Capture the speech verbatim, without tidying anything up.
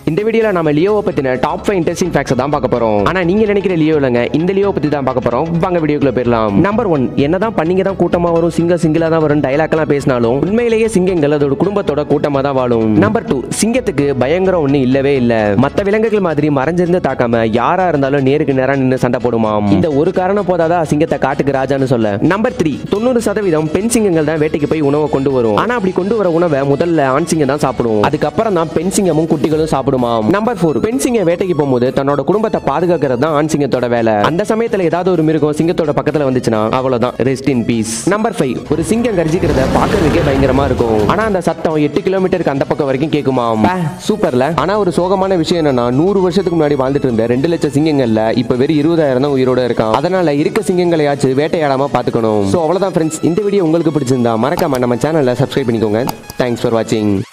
இந்த வீடியோல நாம லியோவை பத்தின டாப் ஃபைவ் இன்ட்ரெஸ்டிங் ஃபேக்ட்ஸ் தான் பார்க்க போறோம். ஆனா நீங்க நினைக்கிற லியோ இல்லங்க, இந்த லியோ பத்தி தான் பார்க்க போறோம். வாங்க வீடியோக்குள்ள போயிடலாம். நம்பர் ஒன், என்னதான் பண்ணிங்க தான் கூட்டமா வரும், சிங்க சிங்கிளா தான் வரும் டைலாக் எல்லாம் பேசினாலும் உண்மையிலேயே சிங்கங்கள் அதோட குடும்பத்தோட கூட்டமா தான் வாழும். நம்பர் டூ, சிங்கத்துக்கு பயங்கரம் ஒண்ணு இல்லவே இல்ல. மத்த விலங்குகள் மாதிரி மறைஞ்சிருந்து தாக்காம யாரா இருந்தாலும் நேருக்கு நேரா நின்று சண்டை போடுமாம். இந்த ஒரு காரணம் போதாதான் சிங்கத்தை காட்டுக்கு ராஜான்னு சொல்ல. நம்பர் த்ரீ, தொண்ணூறு சதவீதம் பெண் சிங்கங்கள் தான் வேட்டைக்கு போய் உணவை கொண்டு வரும். ஆனா அப்படி கொண்டு வர உணவை முதல்ல ஆண் சிங்கம் தான் சாப்பிடும். அதுக்கப்புறம் தான் பெண் சிங்கமும் குட்டிகளும் சாப்பிடுமாம். நம்பர் ஃபோர், பெண் சிங்கம் வேட்டைக்கு போகும்போது தன்னோட குடும்பத்தை பாதுகாக்கிறது தான் ஆண் சிங்கத்தோட வேலை. அந்த சமயத்துல ஏதாவது ஒரு மிருகம் சிங்கத்தோட பக்கத்துல வந்துச்சுன்னா அவ்வளவுதான், rest in peace. Number five, ஒரு சிங்கம் கர்ஜிக்கிறத பார்க்கறதுக்கே பயங்கரமா இருக்கும். ஆனா அந்த சத்தம் எட்டு கிலோமீட்டருக்கு அந்த பக்கம் வரைக்கும் கேட்குமாம். சூப்பர்ல. ஆனா ஒரு சோகமான விஷயம் என்னன்னா, நூறு வருஷத்துக்கு முன்னாடி வாழ்ந்துட்டு இருந்த ரெண்டு லட்சம் சிங்கங்கள்ல இப்ப வெறும் இருபதாயிரம் தான் உயிரோட இருக்கான். அதனால இருக்க சிங்கங்களையாச்சும் வேட்டையாடாம பாத்துக்கணும். சோ அவ்வளவுதான் ஃப்ரெண்ட்ஸ், இந்த வீடியோ உங்களுக்கு பிடிச்சிருந்தா மறக்காம நம்ம சேனலை சப்ஸ்கிரைப் பண்ணிக்கோங்க. தேங்க்ஸ் ஃபார் வாட்சிங்.